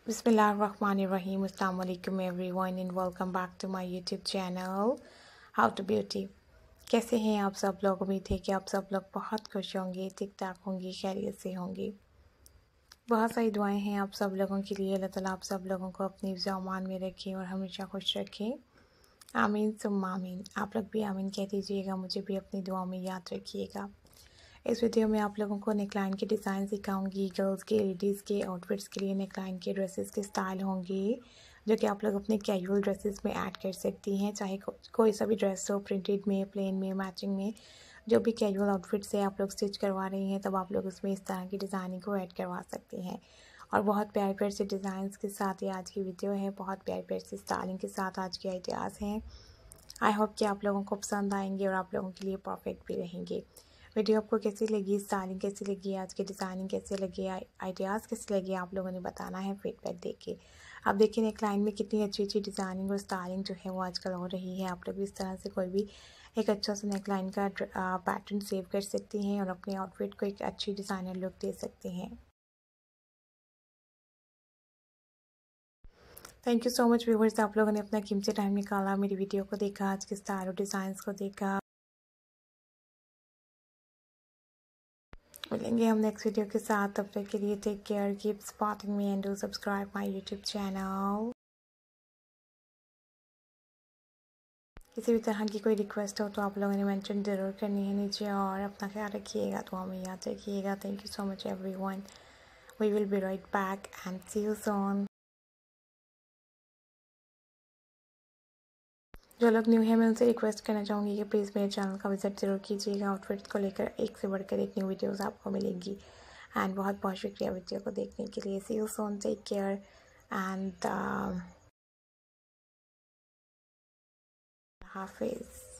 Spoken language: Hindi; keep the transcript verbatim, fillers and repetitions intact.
Bismillahirrahmanirrahim. Assalamu alaikum everyone and welcome back to my YouTube channel How to Beauty। कैसे हैं आप सब लोग? उम्मीद है कि आप सब लोग बहुत खुश होंगे, ठीक ठाक होंगे, खैरियत से होंगे। बहुत सारी दुआएं हैं आप सब लोगों के लिए। अल्लाह ताला आप सब लोगों को अपनी ज़मान में रखें और हमेशा खुश रखें। आमीन सुम्मा आमीन। आप लोग भी आमीन कह दीजिएगा, मुझे भी अपनी दुआ में याद रखिएगा। इस वीडियो में आप लोगों को नेकलाइन के डिज़ाइन सिखाऊंगी। गर्ल्स के, लेडीज़ के आउटफिट्स के लिए नेकलाइन के ड्रेसेस के स्टाइल होंगे जो कि आप लोग अपने कैजुअल ड्रेसेस में ऐड कर सकती हैं। चाहे को, कोई सा भी ड्रेस हो, प्रिंटेड में, प्लेन में, मैचिंग में, जो भी कैजुअल आउटफिट से आप लोग स्टिच करवा रही हैं तब आप लोग उसमें इस तरह की डिज़ाइनिंग को ऐड करवा सकती हैं। और बहुत प्यारे प्यारे से डिज़ाइंस के साथ ये आज की वीडियो है। बहुत प्यारे प्यारे से स्टाइलिंग के साथ आज के आइडियाज़ हैं। आई होप कि आप लोगों को पसंद आएंगे और आप लोगों के लिए परफेक्ट भी रहेंगे। वीडियो आपको कैसी लगी, स्टाइलिंग कैसी लगी, आज की डिज़ाइनिंग कैसे लगी, आइडियाज़ कैसे लगे, आप लोगों ने बताना है फीडबैक देके। आप देखिए नेकलाइन में कितनी अच्छी अच्छी डिज़ाइनिंग और स्टाइलिंग जो है वो आजकल हो रही है। आप लोग इस तरह से कोई भी एक अच्छा सा नेकलाइन का पैटर्न सेव कर सकती हैं और अपने आउटफिट को एक अच्छी डिज़ाइनर लुक दे सकती हैं। Thank you so much viewers, आप लोगों ने अपना कीमती टाइम निकाला, मेरी वीडियो को देखा, आज के स्टाइल और डिज़ाइंस को देखा। मिलेंगे हम नेक्स्ट वीडियो के साथ, तब तक के लिए take care, keep supporting me and do subscribe my YouTube channel. किसी भी तरह की कोई रिक्वेस्ट हो तो आप लोगों ने मेंशन ज़रूर करनी है नीचे और अपना ख्याल रखिएगा, तो हमें याद रखिएगा। Thank you so much everyone. We will be right back and see you soon. जो लोग न्यू है मैं उनसे रिक्वेस्ट करना चाहूँगी कि प्लीज़ मेरे चैनल का विजिट ज़रूर कीजिएगा। आउटफिट्स को लेकर एक से बढ़कर एक न्यू वीडियोज़ आपको मिलेंगी। एंड बहुत बहुत शुक्रिया वीडियो को देखने के लिए। See you soon, take care and हाफिज़।